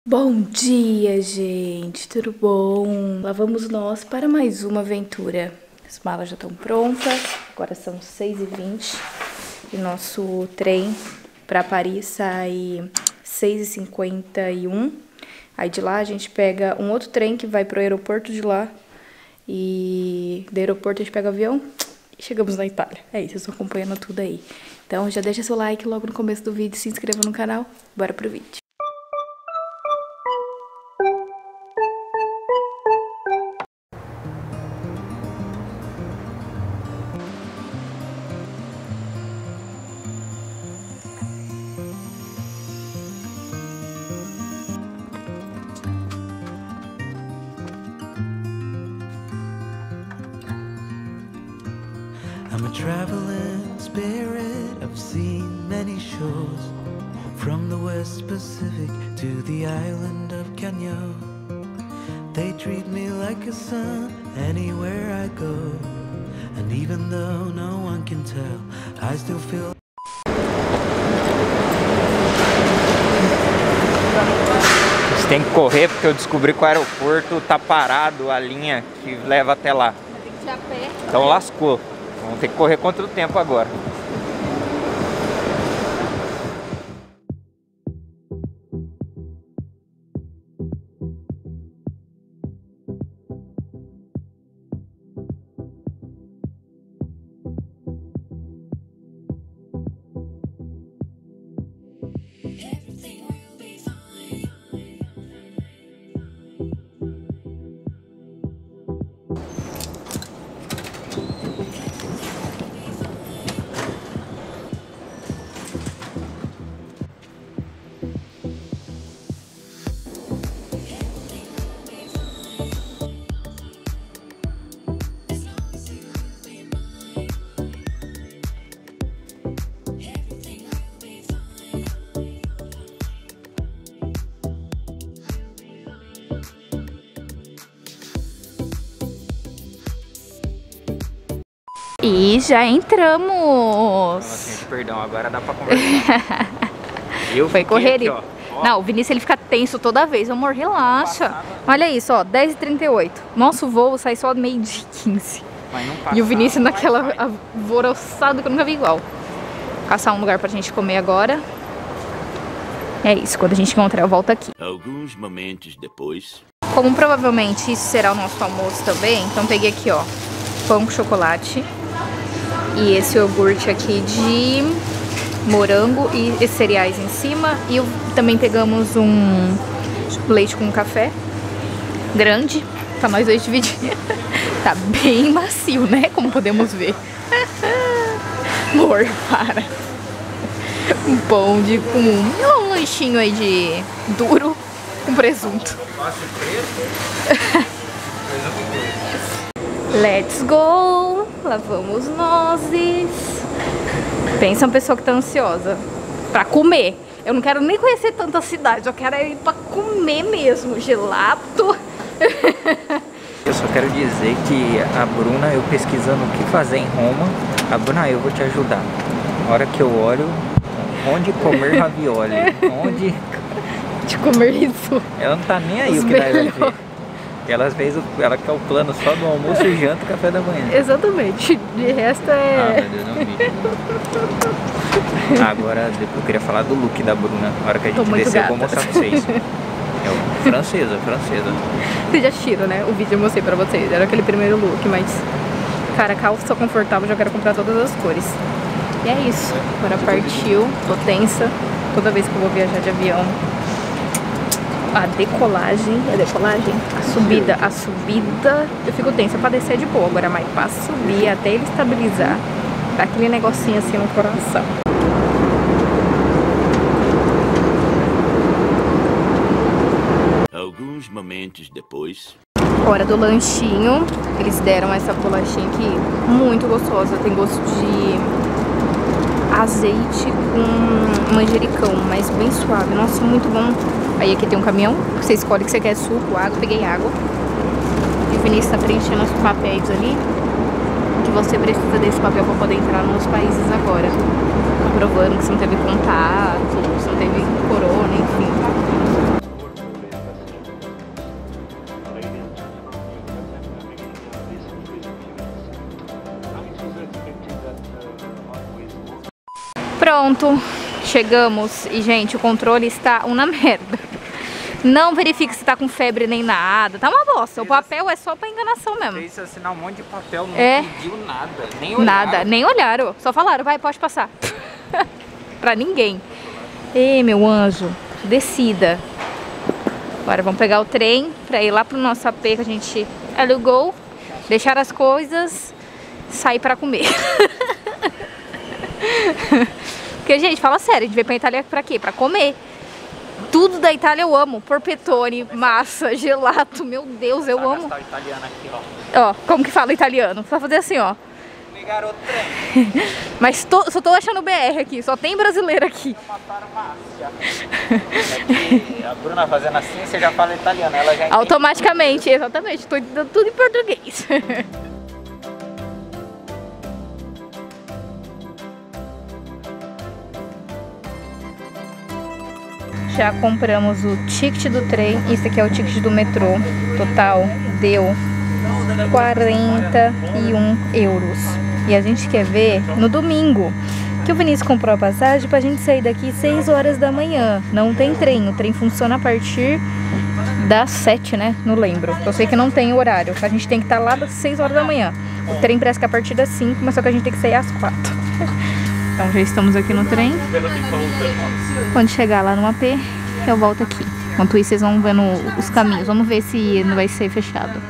Bom dia, gente, tudo bom? Lá vamos nós para mais uma aventura. As malas já estão prontas, agora são 6h20 e nosso trem para Paris sai 6h51. Aí de lá a gente pega um outro trem que vai para o aeroporto de lá e do aeroporto a gente pega o avião e chegamos na Itália. É isso, eu estou acompanhando tudo aí. Então já deixa seu like logo no começo do vídeo, se inscreva no canal, bora pro vídeo. I'm a traveling spirit, I've seen many shores, from the West Pacific to the island of Kenya. They treat me like a son anywhere I go, and even though no one can tell, I still feel. Você tem que correr porque eu descobri que o aeroporto tá parado, a linha que leva até lá. Tem que ir a pé. Então lascou. Vamos ter que correr contra o tempo agora. E já entramos. Nossa, gente, perdão, agora dá pra conversar. Foi correria. Aqui, ó. Não, o Vinícius ele fica tenso toda vez. Amor, relaxa. Olha isso, ó, 10h38. Nosso voo sai só 12h15. Mas não passa, E o Vinícius naquela alvoroçada que eu nunca vi igual. Caçar um lugar pra gente comer agora. É isso, quando a gente encontrar eu volto aqui. Alguns momentos depois. Como provavelmente isso será o nosso almoço também, então peguei aqui, ó, pão com chocolate. E esse iogurte aqui de morango e cereais em cima. E também pegamos um leite com café grande pra nós dois dividir. Tá bem macio, né? Como podemos ver. Amor, para. Um pão com um lanchinho aí de duro com presunto. Let's go! Lá vamos nós. Pensa uma pessoa que tá ansiosa pra comer. Eu não quero nem conhecer tanta cidade, eu quero ir pra comer mesmo. Gelato. Eu só quero dizer que a Bruna, eu pesquisando o que fazer em Roma, a Bruna, eu vou te ajudar. Na hora que eu olho, onde comer ravioli, onde... De comer isso. Ela não tá nem aí o que vai ver. Ela quer o plano só do almoço, janta e café da manhã. Exatamente. De resto é... Ah, meu Deus, não vi. Agora, eu queria falar do look da Bruna. Na hora que a gente descer, eu vou mostrar pra vocês. É francesa. Vocês já assistiram, né? O vídeo eu mostrei pra vocês. Era aquele primeiro look, mas... Cara, calça confortável, já quero comprar todas as cores. E é isso. Agora partiu. Tô tensa. Toda vez que eu vou viajar de avião. A decolagem, a subida, eu fico tensa, pra descer de boa, agora mais pra subir, até ele estabilizar, dá aquele negocinho assim no coração. Alguns momentos depois. Hora do lanchinho, eles deram essa bolachinha aqui, muito gostosa, tem gosto de azeite com manjericão, mas bem suave, nossa, muito bom. Aí aqui tem um caminhão, você escolhe que você quer suco, água, peguei água. E o Vinícius tá preenchendo os papéis ali, que você precisa desse papel para poder entrar nos países agora. Comprovando que você não teve contato, você não teve corona, enfim. Pronto, chegamos. E, gente, o controle está uma merda. Não verifique se tá com febre nem nada. Tá uma bosta. O papel é só pra enganação mesmo. Fez assinar um monte de papel, não pediu nada. Nem olharam. Nada, nem olharam. Só falaram, vai, pode passar. Pra ninguém. Ei, meu anjo, descida. Agora vamos pegar o trem pra ir lá pro nosso AP que a gente alugou. Deixar as coisas, sair pra comer. Porque, gente, fala sério, a gente veio pra Itália pra quê? Pra comer. Tudo da Itália eu amo. Porpetone, massa, gelato. Meu Deus, eu amo. Italiano aqui, ó, como que fala italiano? Só fazer assim, ó. Ligaram o trem. Mas só tô achando BR aqui. Só tem brasileiro aqui. Uma farmácia. Aqui, a Bruna fazendo assim, você já fala italiano. Ela já automaticamente, exatamente. Tô dando tudo em português. Já compramos o ticket do trem. Esse aqui é o ticket do metrô. Total deu 41 euros. E a gente quer ver no domingo, que o Vinícius comprou a passagem pra gente sair daqui 6 horas da manhã. Não tem trem. O trem funciona a partir das 7, né? Não lembro. Eu sei que não tem horário. A gente tem que estar lá das 6 horas da manhã. O trem parece que é a partir das 5, mas só que a gente tem que sair às 4. Então já estamos aqui no trem. Quando chegar lá no AP, eu volto aqui. Enquanto isso, vocês vão vendo os caminhos. Vamos ver se não vai ser fechado.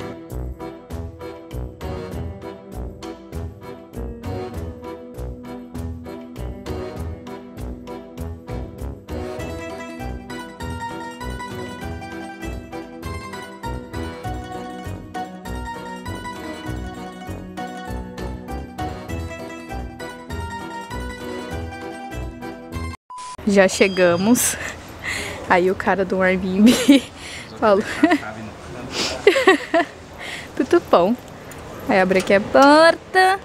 Já chegamos. Aí o cara do Airbnb falou. Tudo bom. Aí abre aqui a porta.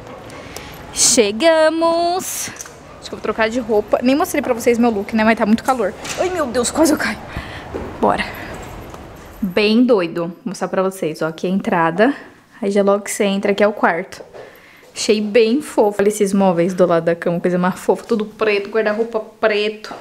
Chegamos. Acho que eu vou trocar de roupa. Nem mostrei pra vocês meu look, né? Mas tá muito calor. Ai, meu Deus, quase eu caio. Bora. Bem doido. Vou mostrar pra vocês. Ó, aqui é a entrada. Aí já logo que você entra, aqui é o quarto. Achei bem fofo. Olha esses móveis do lado da cama, coisa mais fofa. Tudo preto, guarda-roupa preto.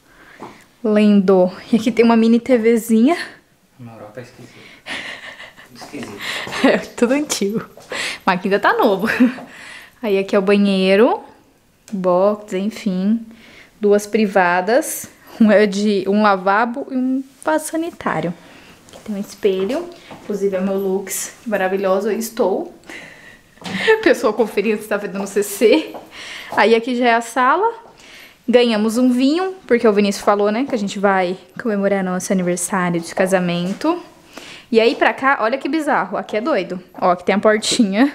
Lindo. E aqui tem uma mini TVzinha. Na Europa é esquisito. Esquisito. É, tudo antigo. Mas aqui ainda tá novo. Aí aqui é o banheiro. Box, enfim. 2 privadas. Um lavabo e um vaso sanitário. Aqui tem um espelho. Inclusive é meu looks maravilhoso. Eu estou. Pessoa conferindo se tá vendo no CC. Aí aqui já é a sala. Ganhamos um vinho, porque o Vinícius falou, né, que a gente vai comemorar nosso aniversário de casamento. E aí pra cá, olha que bizarro. Aqui é doido. Ó, aqui tem a portinha.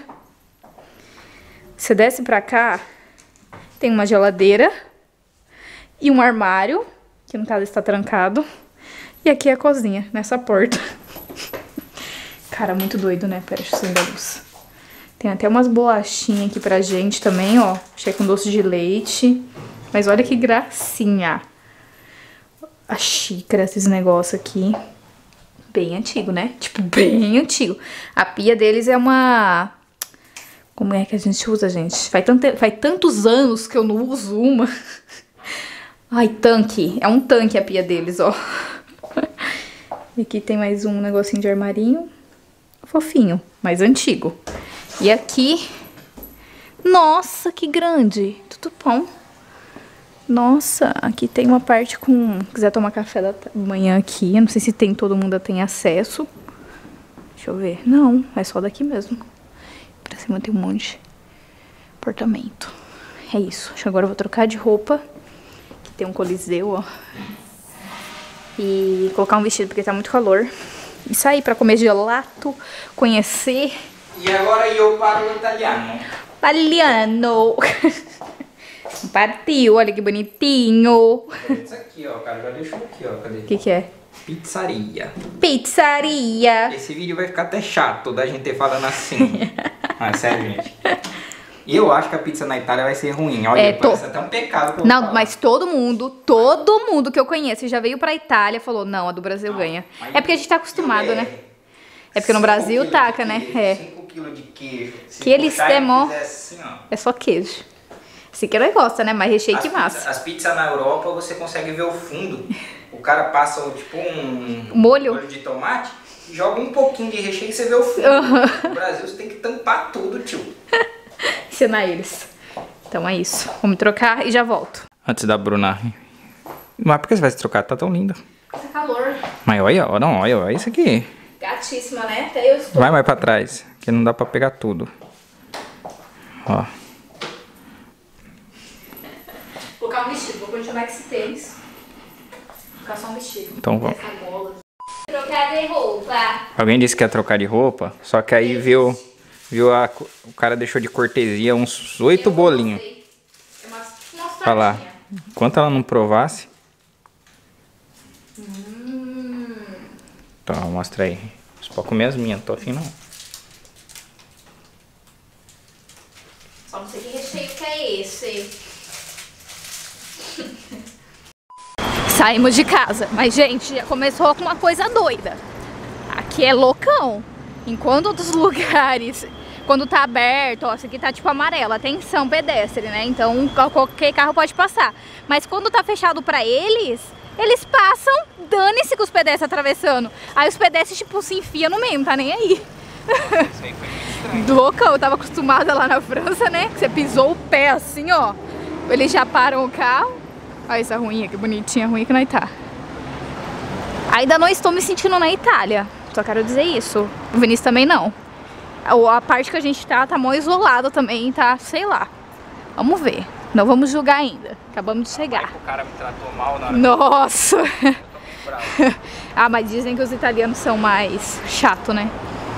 Você desce pra cá, tem uma geladeira e um armário, que no caso está trancado. E aqui é a cozinha, nessa porta. Cara, muito doido, né? Pera, deixa eu acender a luz. Tem até umas bolachinhas aqui pra gente também, ó. Achei com doce de leite. Mas olha que gracinha. A xícara, esses negócios aqui. Bem antigo, né? Tipo, bem antigo. A pia deles é uma... Como é que a gente usa, gente? Faz tantos anos que eu não uso uma. Ai, tanque. É um tanque a pia deles, ó. E aqui tem mais um negocinho de armarinho. Fofinho, mas antigo. E aqui... Nossa, que grande. Tudo bom. Nossa, aqui tem uma parte com... Se quiser tomar café da manhã aqui. Eu não sei se todo mundo tem acesso. Deixa eu ver. Não, é só daqui mesmo. Pra cima tem um monte de apartamento. É isso. Acho que agora eu vou trocar de roupa. Aqui tem um coliseu, ó. E colocar um vestido porque tá muito calor. E sair pra comer gelato, conhecer. E agora eu parlo italiano. Italiano. Partiu, olha que bonitinho. Isso aqui, ó, cara, já deixou aqui, ó, cadê? O que é? Pizzaria. Pizzaria. Esse vídeo vai ficar até chato da gente falando assim. Ah, sério, gente. E eu acho que a pizza na Itália vai ser ruim. Olha, parece até um pecado que eu vou falar. Mas todo mundo que eu conheço já veio pra Itália e falou, não, a do Brasil ganha. É porque a gente tá acostumado, né? É porque no Brasil taca, né? É. 5 kg de queijo. Que eles têm, assim, é só queijo. Esse que não gosta, né? Mas recheio que massa. As pizzas na Europa você consegue ver o fundo. O cara passa tipo um molho de tomate e joga um pouquinho de recheio e você vê o fundo. No Brasil você tem que tampar tudo, tio. Ensinar eles. Então é isso. Vamos trocar e já volto. Antes da Bruna. Mas por que você vai se trocar? Tá tão linda. Tá calor. Mas olha, olha isso aqui. Gatíssima, né? Até eu estou. Vai mais pra trás, que não dá pra pegar tudo. Ó. Vou colocar um vestido, vou continuar com esse tênis. Vou colocar só um vestido. Então vamos. Trocar de roupa. Alguém disse que ia trocar de roupa, só que aí viu o cara deixou de cortesia uns 8 bolinhos. Olha lá. Enquanto ela não provasse. Então, mostra aí. Você pode comer as minhas, não tô afim não. Só não sei que recheio que é esse. Saímos de casa, mas gente, já começou com uma coisa doida. Aqui é loucão. Enquanto outros lugares, quando tá aberto, ó, isso aqui tá tipo amarelo, atenção pedestre, né? Então qualquer carro pode passar. Mas quando tá fechado pra eles passam, dane-se com os pedestres atravessando. Aí os pedestres tipo se enfiam no meio, não tá nem aí. Isso aí foi muito estranho. Loucão, eu tava acostumada lá na França, né? Que você pisou o pé assim, ó. Eles já param o carro. Olha essa ruinha, que bonitinha, ruim que nós tá. Ainda não estou me sentindo na Itália, só quero dizer isso. O Vinícius também não. A parte que a gente tá mó isolada também, tá, sei lá. Vamos ver, não vamos julgar ainda. Acabamos de chegar. O cara me tratou mal na hora. Nossa! Eu tô muito bravo. Ah, mas dizem que os italianos são mais chato, né?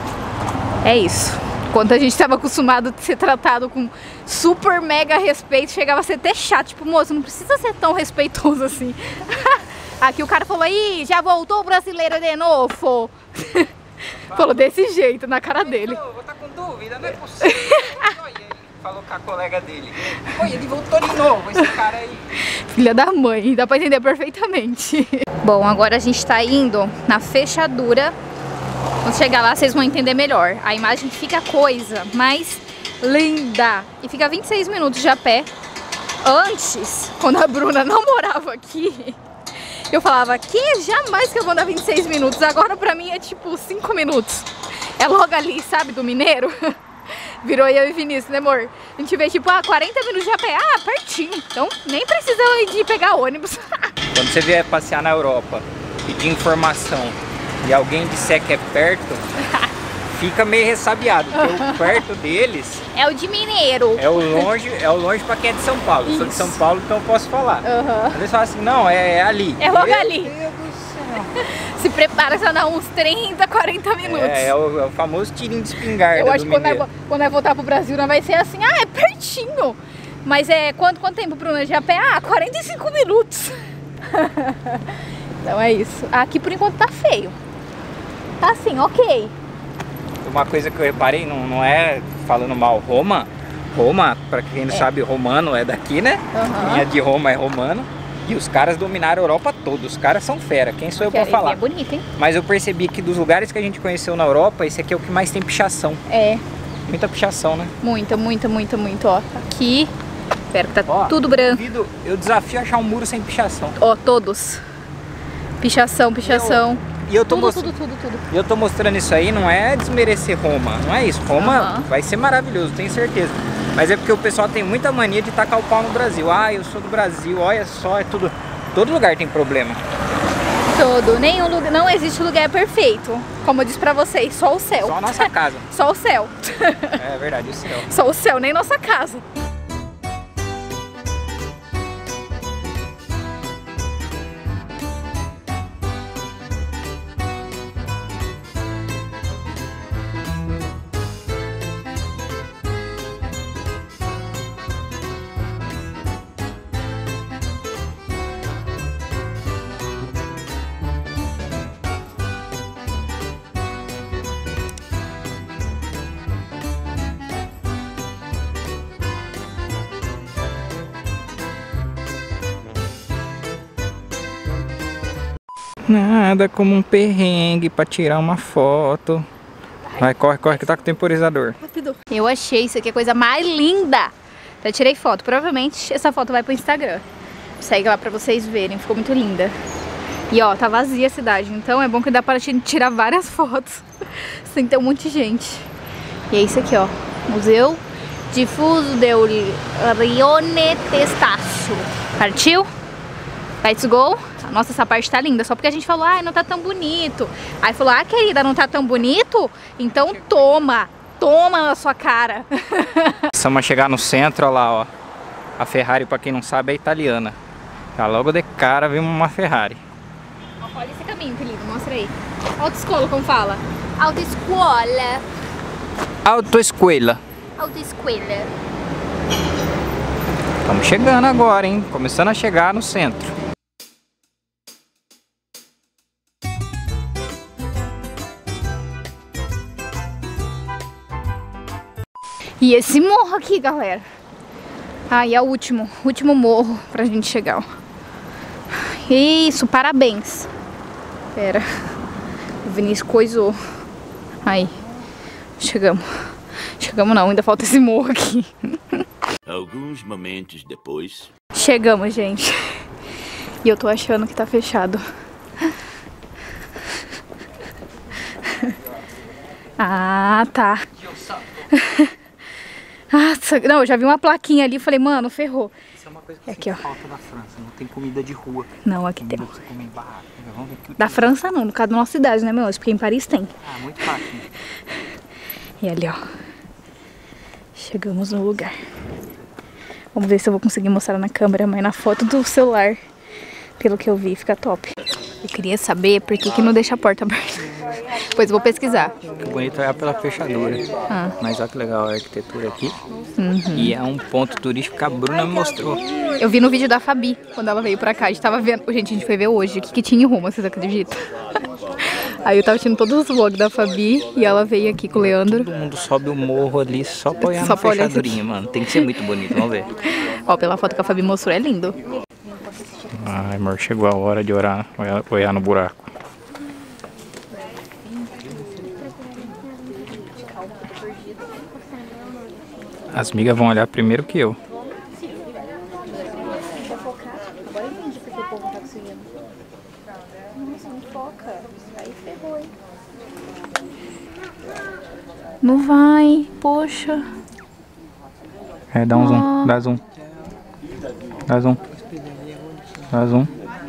É isso. Quando a gente tava acostumado a ser tratado com super mega respeito, chegava a ser até chato. Tipo, moço, não precisa ser tão respeitoso assim. Aqui o cara falou, ih, já voltou o brasileiro de novo. Falou desse jeito, na cara dele. Vou estar com dúvida, não é possível. Olha, ele falou com a colega dele. Olha, ele voltou de novo, esse cara aí. Filha da mãe, dá pra entender perfeitamente. Bom, agora a gente tá indo na fechadura. Quando chegar lá, vocês vão entender melhor. A imagem fica a coisa mais linda. E fica 26 minutos de a pé. Antes, quando a Bruna não morava aqui, eu falava, jamais que eu vou dar 26 minutos. Agora pra mim é tipo 5 minutos. É logo ali, sabe, do Mineiro. Virou eu e Vinícius, né, amor? A gente vê tipo, 40 minutos de a pé. Ah, pertinho. Então nem precisa de pegar ônibus. Quando você vier passear na Europa, pedir informação e alguém disser que é perto, fica meio ressabiado, porque o perto deles é o de Mineiro. É o longe pra quem é de São Paulo. Eu sou de São Paulo, então eu posso falar. Eles falam assim, não, é ali. É logo ali. Meu Deus do céu. Se prepara, só dá uns 30, 40 minutos. É o famoso tirinho de espingarda. Eu acho que quando nós voltar pro Brasil, não vai ser assim, é pertinho. Mas é quanto tempo pro Bruna de a pé? 45 minutos. Então é isso. Aqui por enquanto tá feio. Tá assim, ok. Uma coisa que eu reparei, não é falando mal, Roma, pra quem não sabe, romano é daqui, né? Quem é de Roma é romano. E os caras dominaram a Europa toda, os caras são fera, quem sou eu pra falar? É bonito, hein? Mas eu percebi que dos lugares que a gente conheceu na Europa, esse aqui é o que mais tem pichação. É. Muita pichação, né? Muita, ó. Aqui, espero que tá tudo branco. Eu desafio achar um muro sem pichação. Ó, todos. Pichação. E eu tô tudo. E eu tô mostrando isso aí, não é desmerecer Roma, não é isso. Roma vai ser maravilhoso, tenho certeza. Mas é porque o pessoal tem muita mania de tacar o pau no Brasil. Eu sou do Brasil, olha só, é tudo. Todo lugar tem problema. Nenhum lugar, não existe lugar perfeito. Como eu disse pra vocês, só o céu. Só a nossa casa. Só o céu. É verdade, o céu. Só o céu, nem nossa casa. Nada como um perrengue pra tirar uma foto. Vai, corre que tá com o temporizador. Rápido. Eu achei isso aqui a coisa mais linda. Até tirei foto. Provavelmente essa foto vai pro Instagram. Segue lá pra vocês verem. Ficou muito linda. E ó, tá vazia a cidade. Então é bom que dá pra tirar várias fotos. Sem ter um monte de gente. E é isso aqui, ó. Museu Difuso del Rione Testaccio. Partiu? Let's go. Nossa, essa parte tá linda. Só porque a gente falou, ah, não tá tão bonito. Aí falou, ah, querida, não tá tão bonito? Então toma. Toma na sua cara. Começamos a chegar no centro, olha lá, ó. A Ferrari, pra quem não sabe, é italiana. Já logo de cara vimos uma Ferrari. Olha esse caminho, querido. Mostra aí. Autoescola, como fala? Autoescola. Autoescola. Autoescola. Estamos chegando agora, hein? Começando a chegar no centro. E esse morro aqui, galera. Ah, e é o último morro pra gente chegar, ó. Isso, parabéns. Pera. O Vinícius coisou. Aí. Chegamos. Chegamos não, ainda falta esse morro aqui. Alguns momentos depois. Chegamos, gente. E eu tô achando que tá fechado. Ah, tá. Nossa, não, eu já vi uma plaquinha ali e falei, mano, ferrou. Isso é uma coisa que aqui, ó. falta na França, não tem comida de rua. Não, aqui tem. Você comer em barraca. Vamos ver aqui. Da França não, no caso da nossa cidade, né, meu? Porque em Paris tem. Ah, muito fácil. E ali, ó. Chegamos no lugar. Vamos ver se eu vou conseguir mostrar na câmera, mas na foto do celular, pelo que eu vi, fica top. Eu queria saber por que não deixa a porta aberta. Depois eu vou pesquisar. O bonito é pela fechadura. Mas olha que legal a arquitetura aqui. E é um ponto turístico que a Bruna me mostrou. Eu vi no vídeo da Fabi, quando ela veio pra cá. A gente tava vendo. Gente, a gente foi ver hoje o que tinha em Roma, vocês acreditam? Aí eu tava assistindo todos os vlogs da Fabi e ela veio aqui com o Leandro. Todo mundo sobe o morro ali só pra olhar na fechadurinha, mano. Tem que ser muito bonito, vamos ver. Ó, pela foto que a Fabi mostrou, é lindo. Ai, amor, chegou a hora de olhar no buraco. As migas vão olhar primeiro que eu. Agora eu entendi porque o povo tá conseguindo. Nossa, não foca. Aí ferrou, hein? Não vai, poxa. É, dá um zoom, dá zoom. Dá zoom. Dá zoom.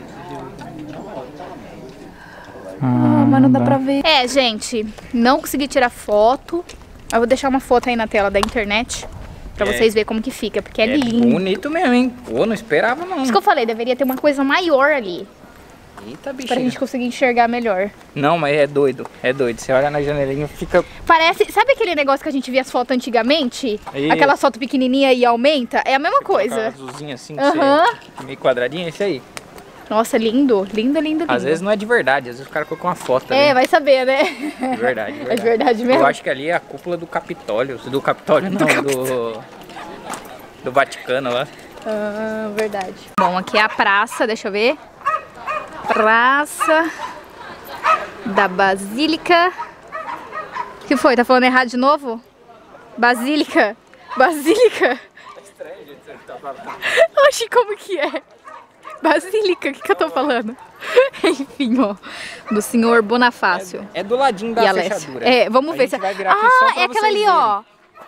Mas não dá pra ver. É, gente, não consegui tirar foto. Eu vou deixar uma foto aí na tela da internet pra vocês verem como que fica, porque é lindo. Bonito mesmo, hein? Pô, não esperava não. Isso que eu falei, deveria ter uma coisa maior ali. Eita, bichinho. Pra gente conseguir enxergar melhor. Não, mas é doido, é doido. Você olha na janelinha, fica... Parece, sabe aquele negócio que a gente via as fotos antigamente? Isso. Aquela foto pequenininha e aumenta? É a mesma coisa. Azulzinha assim, meio quadradinho, é esse aí. Nossa, lindo, lindo, lindo, lindo. Às vezes não é de verdade, às vezes o cara colocou uma foto ali. É, vai saber, né? De verdade, É de verdade mesmo. Eu acho que ali é a cúpula do Capitólio. Do Capitólio não, do Vaticano lá. Ah, verdade. Bom, aqui é a praça, deixa eu ver. Praça da Basílica. O que foi? Tá falando errado de novo? Basílica. Basílica. Oxi, como que é? Basílica, o que eu tô falando? Enfim, ó. Do senhor Bonifácio. É do ladinho da fechadura. É, vamos ver se... Vai virar aqui só pra é aquela ali, ó.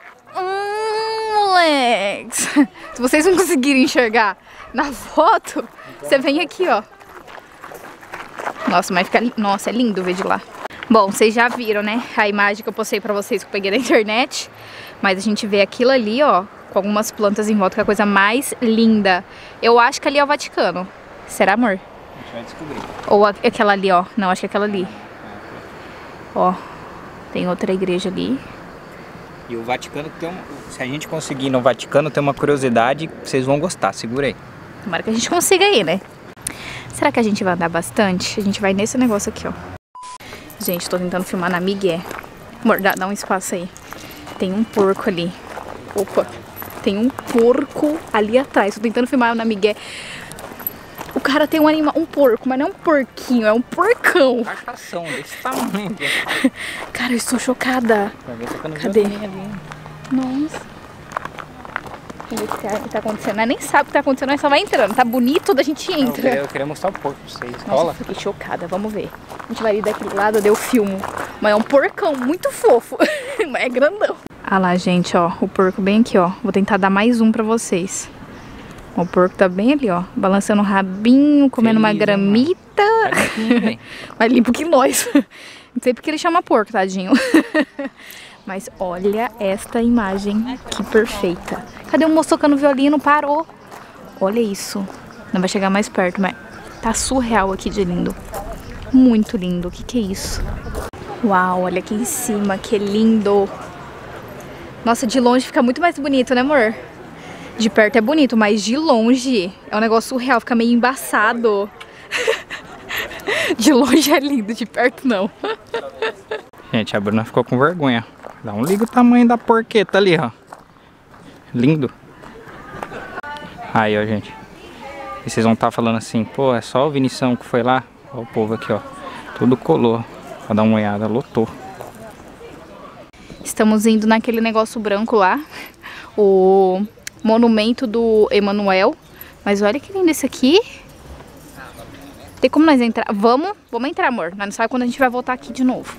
Moleques. Se vocês não conseguirem enxergar na foto, você vem aqui, ó. Nossa, mas fica... Nossa, é lindo ver de lá. Bom, vocês já viram, né? A imagem que eu postei pra vocês que eu peguei na internet. Mas a gente vê aquilo ali, ó, com algumas plantas em volta, que é a coisa mais linda. Eu acho que ali é o Vaticano. Será, amor? A gente vai descobrir. Ou aquela ali, ó. Não, acho que é aquela ali. Ó, tem outra igreja ali. E o Vaticano tem se a gente conseguir ir no Vaticano, tem uma curiosidade, vocês vão gostar, segura aí. Tomara que a gente consiga ir, né? Será que a gente vai andar bastante? A gente vai nesse negócio aqui, ó. Gente, tô tentando filmar na Miguel. Amor, dá um espaço aí. Tem um porco ali. Opa, tem um porco ali atrás. Tô tentando filmar na Miguel. O cara tem um animal, um porco, mas não é um porquinho, é um porcão. Carcação desse tamanho. Cara, eu estou chocada. Cadê? Nossa. ver o que tá acontecendo. Nós nem sabe o que tá acontecendo, nós só vai entrando. Tá bonito, a gente entra. Eu queria mostrar o porco pra vocês. Nossa, Rola? fiquei chocada, vamos ver. A gente vai ali daquele lado, eu filmo. Mas é um porcão muito fofo, mas é grandão. Ah lá, gente, ó, o porco bem aqui, ó. Vou tentar dar mais um pra vocês. O porco tá bem ali, ó, balançando o rabinho, comendo uma gramita. Tá limpinho, mais limpo que nós. Não sei porque ele chama porco, tadinho. Mas olha esta imagem, que perfeita. Cadê o moço tocando violino? Parou. Olha isso. Não vai chegar mais perto, mas tá surreal aqui de lindo. Muito lindo. O que é isso? Uau, olha aqui em cima, que lindo. Nossa, de longe fica muito mais bonito, né, amor? De perto é bonito, mas de longe é um negócio surreal, fica meio embaçado. De longe é lindo, de perto não. Gente, a Bruna ficou com vergonha. Não liga o tamanho da porqueta ali, ó. Lindo. Aí, ó, gente. E vocês vão estar falando assim, pô, é só o Vinição que foi lá? Ó, o povo aqui, ó. Tudo colou. Pra dar uma olhada, lotou. Estamos indo naquele negócio branco lá. O monumento do Emanuel. Mas olha que lindo esse aqui. Tem como nós entrar? Vamos entrar, amor. Nós não sabemos quando a gente vai voltar aqui de novo.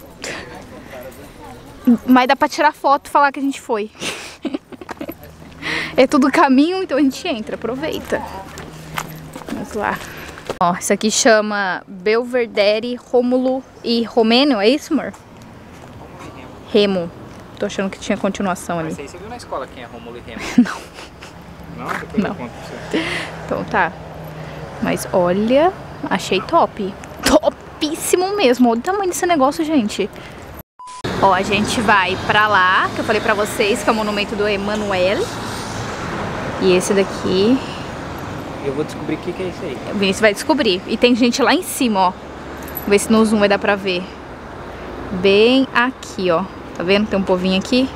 Mas dá pra tirar foto e falar que a gente foi. É tudo caminho, então a gente entra. Aproveita. Vamos lá. Ó, isso aqui chama Belvedere, Rômulo e Romênio. É isso, amor? Remo. Tô achando que tinha continuação ali. Mas você viu na escola quem é Rômulo e Remo? Não. Não? Depois eu conto pra você. Então tá. Mas olha, achei top. Topíssimo mesmo. Olha o tamanho desse negócio, gente. Ó, a gente vai pra lá, que eu falei pra vocês, que é o monumento do Emanuel. E esse daqui... Eu vou descobrir o que é isso aí. O Vinícius vai descobrir. E tem gente lá em cima, ó. Vou ver se no zoom vai dar pra ver. Bem aqui, ó. Tá vendo? Tem um povinho aqui.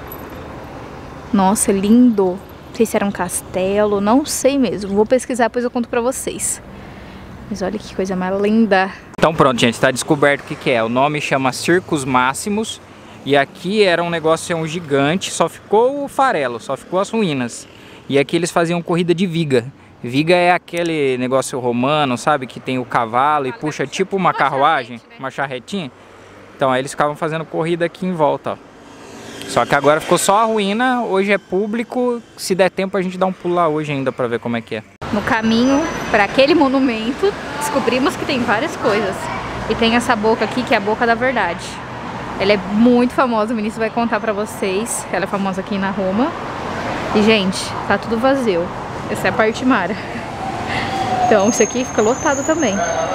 Nossa, lindo. Não sei se era um castelo, não sei mesmo. Vou pesquisar, depois eu conto pra vocês. Mas olha que coisa mais linda. Então pronto, gente, tá descoberto o que é. O nome chama Circos Máximos. E aqui era um negócio gigante, só ficou o farelo, só ficou as ruínas. E aqui eles faziam corrida de viga. Viga é aquele negócio romano, sabe? Que tem o cavalo e puxa tipo uma carruagem, uma charretinha. Então aí eles ficavam fazendo corrida aqui em volta, ó. Só que agora ficou só a ruína, hoje é público. Se der tempo a gente dá um pulo lá hoje ainda pra ver como é que é. No caminho para aquele monumento, descobrimos que tem várias coisas. E tem essa boca aqui, que é a Boca da Verdade. Ela é muito famosa, o Vinícius vai contar pra vocês. Ela é famosa aqui na Roma. E, gente, tá tudo vazio. Essa é a parte mara. Então, isso aqui fica lotado também.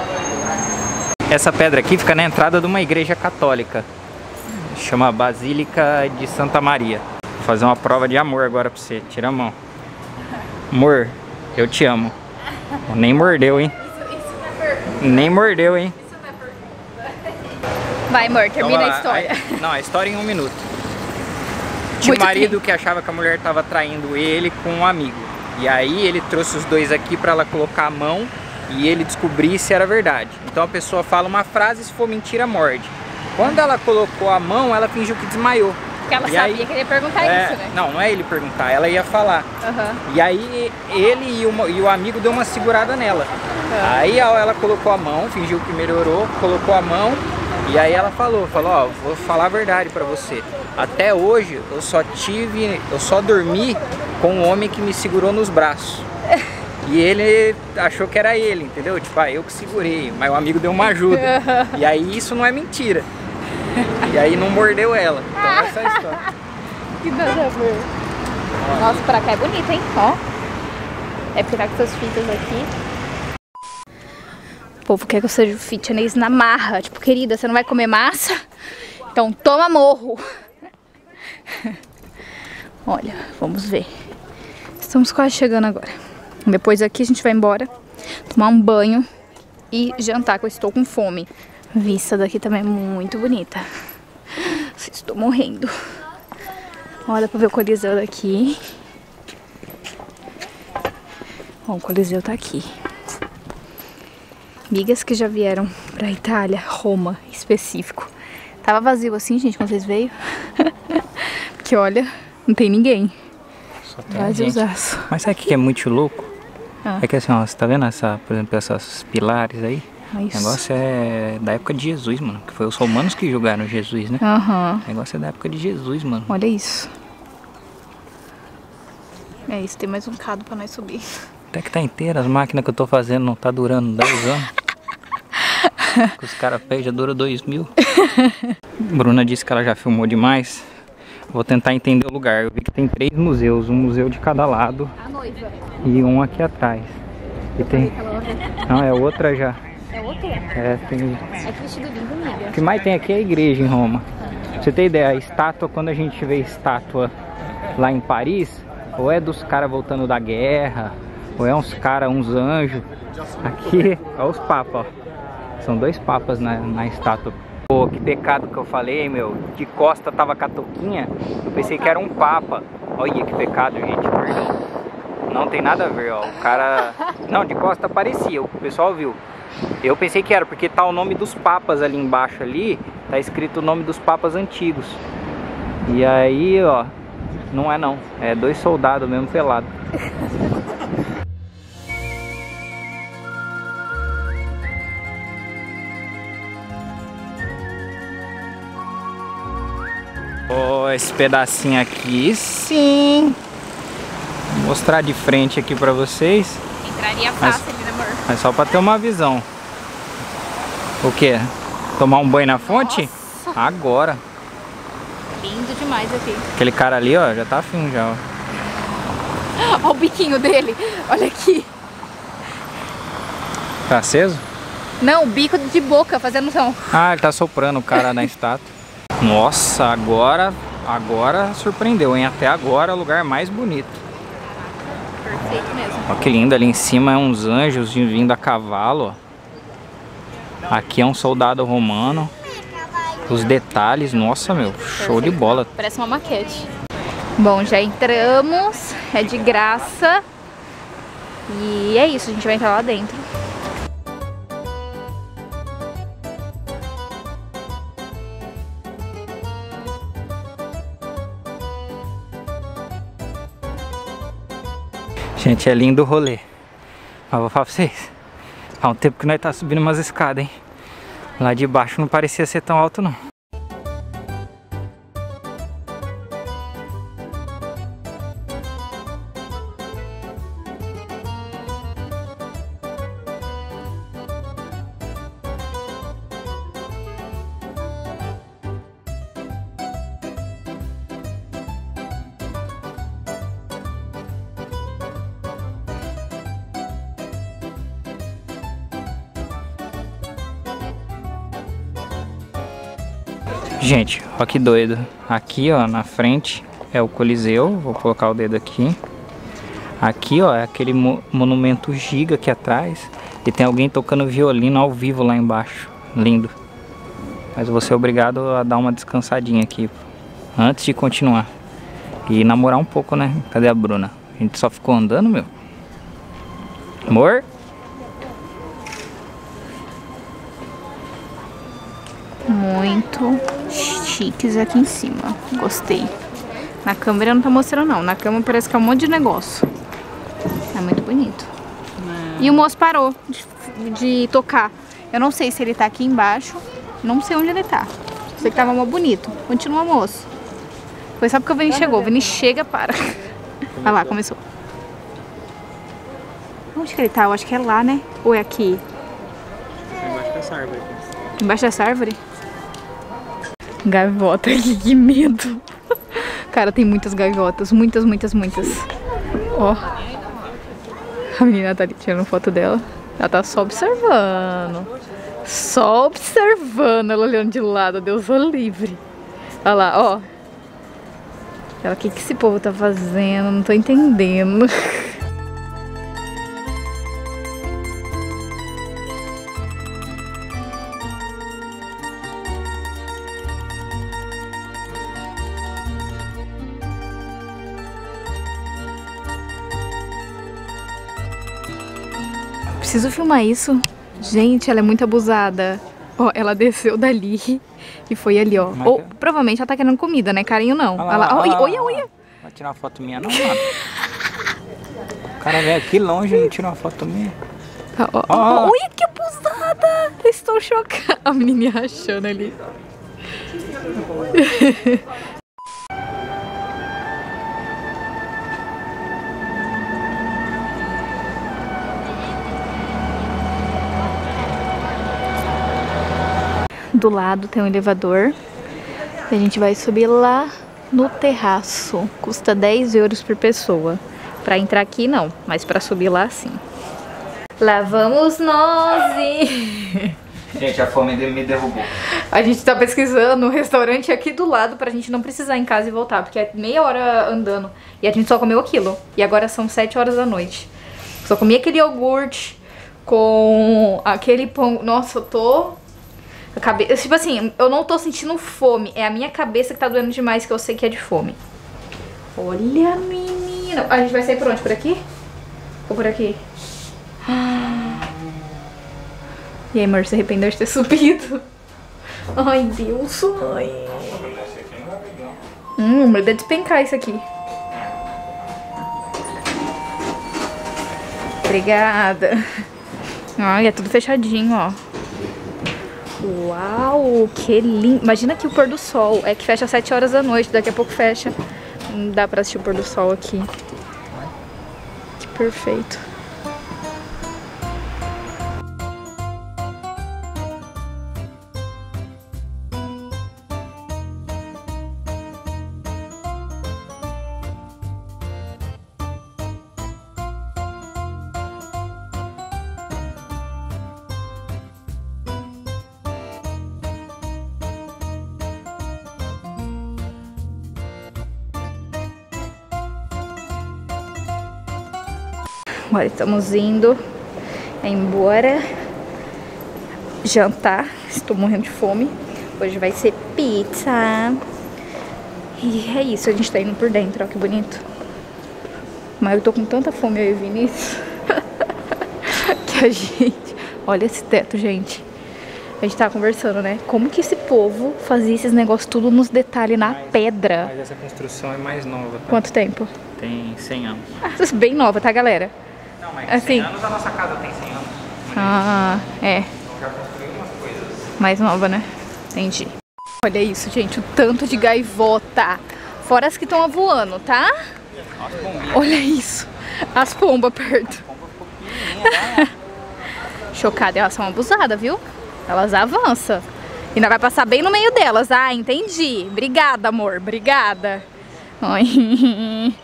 Essa pedra aqui fica na entrada de uma igreja católica. Chama Basílica de Santa Maria. Vou fazer uma prova de amor agora pra você. Tira a mão. Amor, eu te amo. Nem mordeu, hein? Isso não é pergunta. Nem mordeu, hein? Isso não é pergunta. Vai, amor, termina a história. Não, a história em 1 minuto. Tinha um marido que achava que a mulher estava traindo ele com um amigo. E aí ele trouxe os dois aqui para ela colocar a mão e ele descobrir se era verdade. Então a pessoa fala uma frase, se for mentira, morde. Quando ela colocou a mão, ela fingiu que desmaiou. Porque ela sabia que ele ia perguntar isso, né? Não é ele perguntar, ela ia falar. E aí ele e o amigo deu uma segurada nela. Aí ela colocou a mão, fingiu que melhorou, colocou a mão. E aí ela falou, ó, vou falar a verdade pra você. Até hoje eu só dormi com um homem que me segurou nos braços. E ele achou que era ele, entendeu? Tipo, eu que segurei, mas o amigo deu uma ajuda. E aí isso não é mentira. E aí não mordeu ela. Então essa é a história. Que nada a ver. Nossa, pra cá é bonito, hein? Ó. É pegar com essas fitas aqui. O povo quer que eu seja fitness na marra. Tipo, querida, você não vai comer massa? Então toma morro. Olha, vamos ver. Estamos quase chegando agora. Depois aqui a gente vai embora, tomar um banho e jantar, que eu estou com fome. A vista daqui também é muito bonita. Estou morrendo. Olha pra ver o Coliseu daqui. Ó, o Coliseu tá aqui. Amigas que já vieram pra Itália, Roma, específico. Tava vazio assim, gente, quando vocês veio. Porque olha, não tem ninguém. Só tem Vaziozaço. Mas sabe o que é muito louco? Ah. É que assim, ó, você tá vendo essa, por exemplo, essas pilares aí? Isso. O negócio é da época de Jesus, mano. Que foi os romanos que julgaram Jesus, né? Aham. O negócio é da época de Jesus, mano. Olha isso. É isso, tem mais um cado pra nós subir. Até que tá inteira, as máquinas que eu tô fazendo não tá durando 10 anos. Os caras pés já dura 2000. Bruna disse que ela já filmou demais. Vou tentar entender o lugar. Eu vi que tem 3 museus, um museu de cada lado. A noiva. E um aqui atrás. E tem... Não, é outra já. É outra? É, tem... É que vestido lindo, amiga. O que mais tem aqui é a igreja em Roma. Pra você ter ideia, a estátua, quando a gente vê estátua lá em Paris, ou é dos caras voltando da guerra, ou é uns caras, uns anjos. Aqui, ó os papas, ó. São 2 papas na estátua. Pô, que pecado que eu falei, meu. De costa tava com a touquinha. Eu pensei que era um papa. Olha que pecado, gente, perdão. Não tem nada a ver, ó. O cara... Não, de costa parecia, o pessoal viu. Eu pensei que era, porque tá o nome dos papas ali embaixo ali. Tá escrito o nome dos papas antigos. E aí, ó, não é não. É 2 soldados mesmo pelados. Ó, esse pedacinho aqui, sim. Vou mostrar de frente aqui pra vocês. Entraria fácil ali, né, amor? Mas só pra ter uma visão. O que? Tomar um banho na fonte? Nossa. Agora. Lindo demais aqui. Aquele cara ali, ó, já tá afim já, ó. Olha o biquinho dele. Olha aqui. Tá aceso? Não, o bico de boca fazendo som. Ah, ele tá soprando o cara na estátua. Nossa, agora surpreendeu, hein? Até agora é o lugar mais bonito. Perfeito mesmo. Olha que lindo, ali em cima é uns anjos vindo a cavalo, ó. Aqui é um soldado romano. Os detalhes, nossa, meu, show de bola. Parece uma maquete. Bom, já entramos, é de graça. E é isso, a gente vai entrar lá dentro. Gente, é lindo o rolê. Mas vou falar pra vocês, há um tempo que nós tá subindo umas escadas, hein? Lá de baixo não parecia ser tão alto, não. Gente, ó que doido. Aqui, ó, na frente é o Coliseu. Vou colocar o dedo aqui. Aqui, ó, é aquele monumento giga aqui atrás. E tem alguém tocando violino ao vivo lá embaixo. Lindo. Mas eu vou ser obrigado a dar uma descansadinha aqui antes de continuar. E namorar um pouco, né? Cadê a Bruna? A gente só ficou andando, meu. Amor? Muito chiques aqui em cima. Gostei. Na câmera não tá mostrando não. Na câmera parece que é um monte de negócio. É muito bonito. E o moço parou de tocar. Eu não sei se ele tá aqui embaixo. Não sei onde ele tá. Sei que tava mó bonito. Continua, moço. Foi só porque o Vini chegou. O Vini chega, para. Olha lá, começou. Onde que ele tá? Eu acho que é lá, né? Ou é aqui? Embaixo dessa árvore. Embaixo dessa árvore? Gaivota, que medo. Cara, tem muitas gaivotas. Muitas, muitas, muitas. Ó. A menina tá ali tirando foto dela. Ela tá só observando. Só observando. Ela olhando de lado. Deus o livre. Olha lá, ó. Ela, o que esse povo tá fazendo? Não tô entendendo. Preciso filmar isso. Gente, ela é muito abusada. Ó, ela desceu dali e foi ali, ó. Ou, provavelmente ela tá querendo comida, né? Carinho não. Olha lá, olha. tirar uma foto minha não, mano. O cara veio aqui longe e não tira uma foto minha. Olha que abusada! Estou chocada. A menina rachando ali. Do lado tem um elevador. A gente vai subir lá no terraço. Custa 10 euros por pessoa. Pra entrar aqui não, mas pra subir lá sim. Lá vamos nós! Gente, a fome me derrubou. A gente tá pesquisando um restaurante aqui do lado pra gente não precisar ir em casa e voltar, porque é meia hora andando. E a gente só comeu aquilo. E agora são 7 horas da noite. Só comi aquele iogurte com aquele pão. Nossa, eu tô... Tipo assim, eu não tô sentindo fome. É a minha cabeça que tá doendo demais, que eu sei que é de fome. Olha, menina. A gente vai sair por onde? Por aqui? Ou por aqui? E aí, amor, se arrependeu de ter subido? Ai, Deus. Ai. Mas deve despencar isso aqui. Obrigada. Ai, é tudo fechadinho, ó. Uau, que lindo. Imagina aqui o pôr do sol. É que fecha às 7 horas da noite. Daqui a pouco fecha. Não dá pra assistir o pôr do sol aqui. Que perfeito. Agora estamos indo embora jantar. Estou morrendo de fome. Hoje vai ser pizza. E é isso, a gente tá indo por dentro, ó que bonito. Mas eu tô com tanta fome, eu e o Vinícius, que a gente... Olha esse teto, gente. A gente tava conversando, né? Como que esse povo fazia esses negócios tudo nos detalhes na pedra? Mas essa construção é mais nova, tá? Quanto tempo? Tem 100 anos. Ah, bem nova, tá, galera? Não, mas assim, 100 anos a nossa casa tem 100 anos. Ah, é. Então já construiu umas coisas. Mais nova, né? Entendi. Olha isso, gente, o tanto de gaivota. Fora as que estão voando, tá? Olha isso. As pombas perto. Chocada, elas são abusadas, viu? Elas avançam. E nós vai passar bem no meio delas. Ah, entendi. Obrigada, amor. Obrigada. Oi.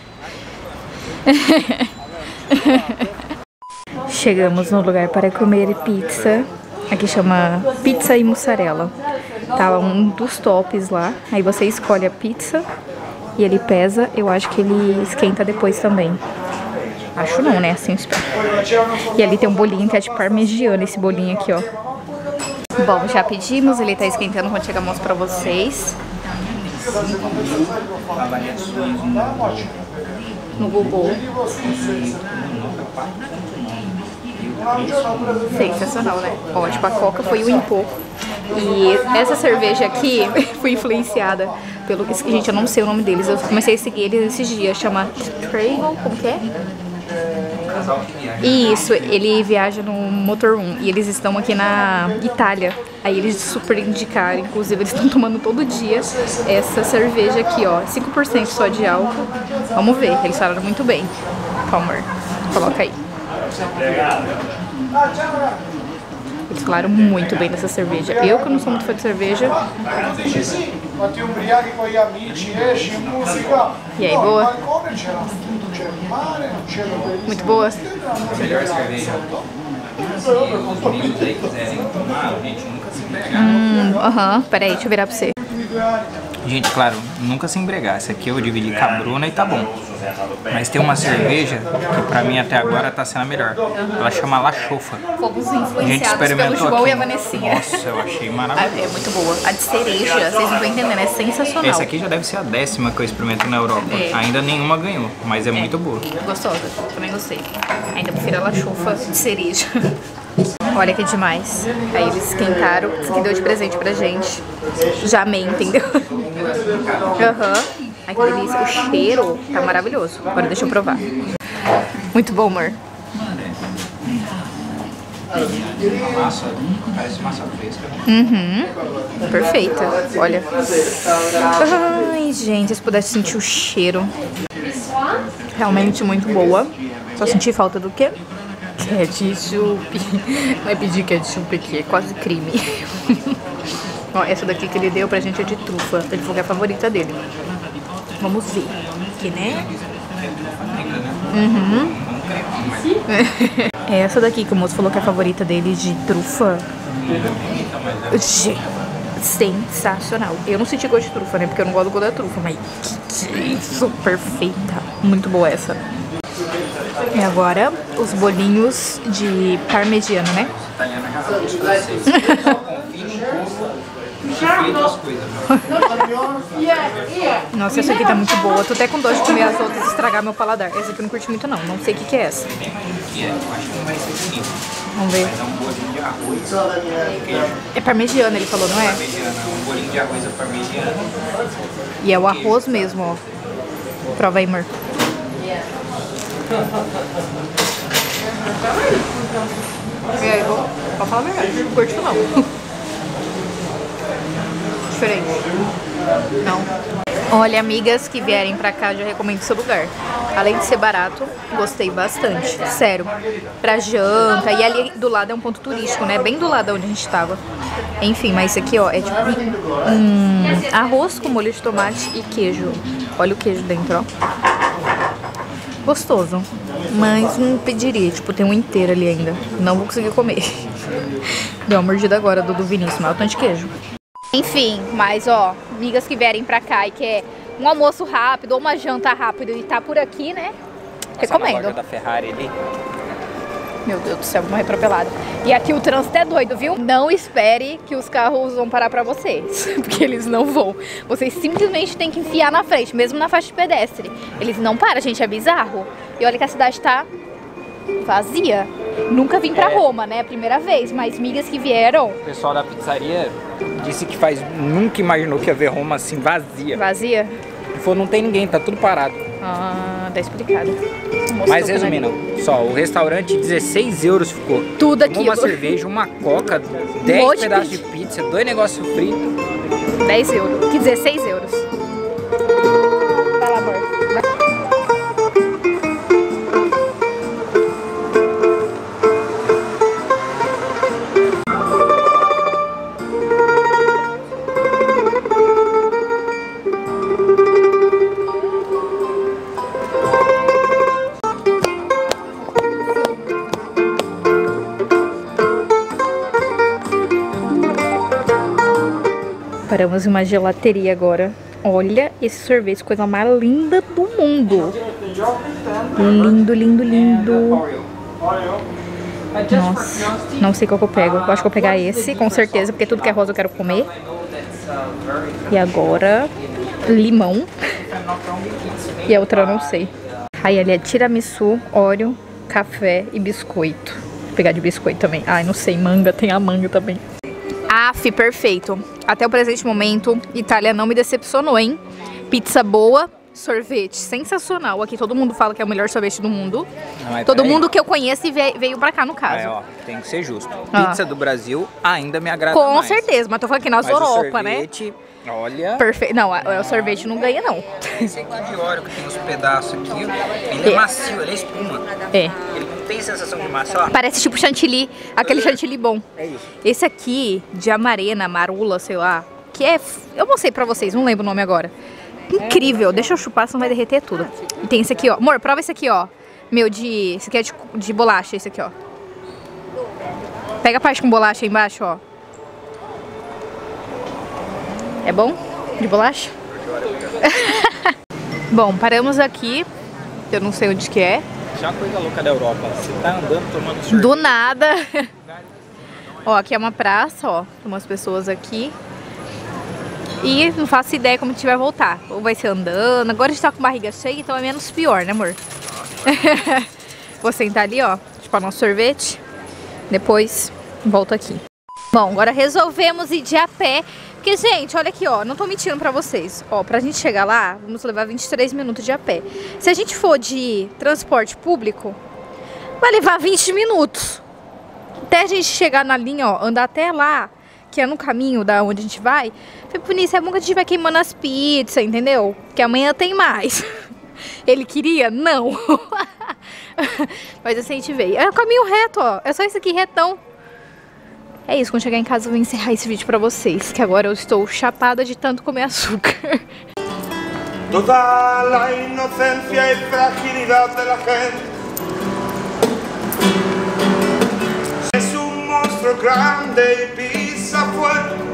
Chegamos no lugar para comer pizza. Aqui chama pizza e mussarela. Tá um dos tops lá. Aí você escolhe a pizza e ele pesa. Eu acho que ele esquenta depois também. Acho não, né? Assim eu espero. E ali tem um bolinho que é de parmegiana, esse bolinho aqui, ó. Bom, já pedimos, ele tá esquentando quando chega, mostro pra vocês. No Google. Sensacional, né? Ó, tipo, a Coca foi o Impô. E essa cerveja aqui foi influenciada pelo... Gente, eu não sei o nome deles. Eu comecei a seguir eles esses dias. Chama Travel, como que é? Isso, ele viaja no Motorhome e eles estão aqui na Itália. Aí eles super indicaram, inclusive eles estão tomando todo dia essa cerveja aqui, ó, 5% só de álcool. Vamos ver, eles falaram muito bem. Palmer, coloca aí. Eles falaram muito bem dessa cerveja. Eu que não sou muito fã de cerveja. E aí, boa? Muito boa? Melhor cerveja. Se os meninos aí quiserem tomar, a gente nunca se embriagar. Peraí, deixa eu virar pra você. Gente, claro, nunca se embriagar. Essa aqui eu dividi com a Bruna e tá bom. Mas tem uma cerveja que pra mim até agora tá sendo a melhor. Ela chama La Chofa. Fomos A gente influenciados experimentou pelo João aqui. e a Vanessinha. Nossa, eu achei maravilhoso. É muito boa. A de cereja, vocês não estão entendendo, é sensacional. Essa aqui já deve ser a 10ª que eu experimento na Europa. É. Ainda nenhuma ganhou, mas é muito boa. Gostosa, também gostei. Ainda prefiro a La Chofa de cereja. Olha que demais. Aí eles esquentaram, isso aqui deu de presente pra gente. Já amei, entendeu? Ai, que delícia. O cheiro tá maravilhoso. Agora deixa eu provar. Muito bom, amor. A massa parece massa fresca. Perfeita. Olha. Ai, gente, se pudesse sentir o cheiro. Realmente muito boa. Só senti falta do quê? Ketchup. Vai pedir ketchup aqui, é quase crime. Ó, essa daqui que ele deu pra gente é de trufa. Ele falou que é a favorita dele. Vamos ver. Aqui, né? É essa daqui que o moço falou que é a favorita dele de trufa. Sensacional. Eu não senti gosto de trufa, né? Porque eu não gosto do gosto da trufa. Mas que isso, perfeita. Muito boa essa. E agora, os bolinhos de parmegiana, né? Nossa, essa aqui tá muito boa. Tô até com dó de comer as outras e estragar meu paladar. Essa aqui eu não curti muito não. Não sei o que é essa. Vamos ver. É parmegiana, ele falou, não é? Um bolinho de arroz é parmegiana. E é o arroz mesmo, ó. Prova aí, amor. E aí, bom? Pode falar a verdade. Não curto não. Diferente. Não. Olha, amigas que vierem pra cá, já recomendo esse lugar. Além de ser barato, gostei bastante. Sério. Pra janta. E ali do lado é um ponto turístico, né? Bem do lado onde a gente tava. Enfim, mas isso aqui, ó, é tipo arroz com molho de tomate e queijo. Olha o queijo dentro, ó. Gostoso. Mas não pediria, tipo, tem um inteiro ali ainda. Não vou conseguir comer. Deu uma mordida agora do Vinícius, mas é o tanto de queijo. Enfim, mas ó, amigas que vierem pra cá e quer um almoço rápido ou uma janta rápida e tá por aqui, né? Recomendo. Na loja da Ferrari ali. Meu Deus do céu, vou morrer atropelada. E aqui o trânsito é doido, viu? Não espere que os carros vão parar pra vocês, porque eles não vão. Vocês simplesmente têm que enfiar na frente, mesmo na faixa de pedestre. Eles não param, gente, é bizarro. E olha que a cidade tá vazia. Nunca vim pra Roma, né? Primeira vez, mas migas que vieram. O pessoal da pizzaria disse que nunca imaginou que ia ver Roma assim vazia. Vazia? Ele falou, não tem ninguém, tá tudo parado. Ah, tá explicado. Mas resumindo, só, o restaurante 16 euros ficou. Tudo aquilo. Uma cerveja, uma coca, 10 pedaços de pizza, 2 negócios fritos. 10 euros, que 16 euros. Vai lá, amor. Paramos em uma gelateria agora. Olha esse sorvete, coisa mais linda do mundo. Lindo, lindo, lindo. Nossa, não sei qual que eu pego. Eu acho que eu vou pegar esse, com certeza, porque tudo que é rosa eu quero comer. E agora, limão. E a outra eu não sei. Aí ali é tiramisu, Oreo, café e biscoito. Vou pegar de biscoito também. Ai, não sei, manga, tem a manga também. Aff, perfeito. Até o presente momento, Itália não me decepcionou, hein? Pizza boa, sorvete sensacional. Aqui todo mundo fala que é o melhor sorvete do mundo. Todo mundo que eu conheço veio pra cá, no caso. Ó, tem que ser justo. Pizza do Brasil ainda me agrada mais. Com certeza, mas tô falando aqui nas Europa, né? Olha... Perfeito. Não, o sorvete não ganha, não. Esse aqui de Oreo que tem os pedaços aqui, ele é macio, ele é espuma. É. Ele não tem sensação de massa, ó. Parece tipo chantilly, aquele chantilly bom. É isso. Esse aqui, de amarena, marula, sei lá, que é... Eu mostrei pra vocês, não lembro o nome agora. Incrível. Deixa eu chupar, senão vai derreter tudo. E tem esse aqui, ó. Amor, prova esse aqui, ó. Meu, esse aqui é de bolacha, esse aqui, ó. Pega a parte com bolacha aí embaixo, ó. É bom? De bolacha? Bom, paramos aqui. Eu não sei onde que é. Isso é uma coisa louca da Europa. Você tá andando tomando sorvete. Do nada. Ó, aqui é uma praça, ó. Tem umas pessoas aqui. E não faço ideia como a gente vai voltar. Ou vai ser andando. Agora a gente tá com barriga cheia, então é menos pior, né, amor? Vou sentar ali, ó. Tipo, nosso sorvete. Depois volto aqui. Bom, agora resolvemos ir de a pé Porque, gente, olha aqui, ó, não tô mentindo pra vocês. Ó, pra gente chegar lá, vamos levar 23 minutos de a pé. Se a gente for de transporte público, vai levar 20 minutos. Até a gente chegar na linha, ó, andar até lá, que é no caminho da onde a gente vai. Por isso é bom que a gente vai queimando as pizzas, entendeu? Que amanhã tem mais. Ele queria? Não. Mas assim a gente veio. É o caminho reto, ó. É só isso aqui, retão. É isso, quando chegar em casa eu vou encerrar esse vídeo pra vocês, que agora eu estou chapada de tanto comer açúcar. Toda a inocência e fragilidade da gente. Es un monstruo grande y pisa fuerte.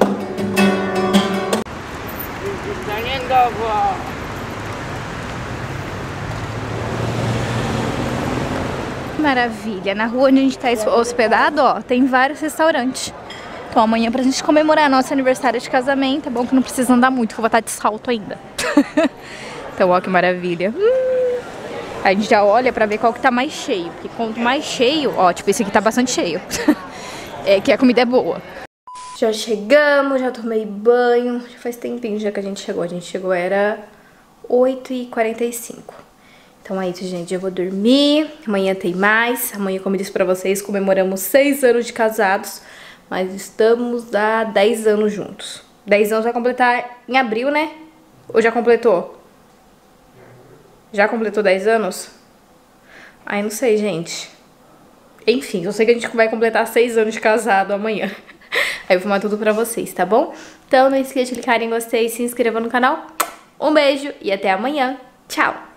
Maravilha, na rua onde a gente tá hospedado, ó, tem vários restaurantes. Então amanhã pra gente comemorar nosso aniversário de casamento, é bom que não precisa andar muito, que eu vou estar de salto ainda. Então ó, que maravilha. A gente já olha pra ver qual que tá mais cheio, porque quanto mais cheio, ó, tipo esse aqui tá bastante cheio. É que a comida é boa. Já chegamos, já tomei banho, já faz tempinho já que a gente chegou, era 8h45. Então é isso, gente, eu vou dormir, amanhã tem mais. Amanhã, como eu disse pra vocês, comemoramos 6 anos de casados, mas estamos há 10 anos juntos. 10 anos vai completar em abril, né? Ou já completou? Já completou 10 anos? Ai, não sei, gente. Enfim, eu sei que a gente vai completar 6 anos de casado amanhã. Aí eu vou filmar tudo pra vocês, tá bom? Então não esqueça de clicar em gostei e se inscrever no canal. Um beijo e até amanhã. Tchau!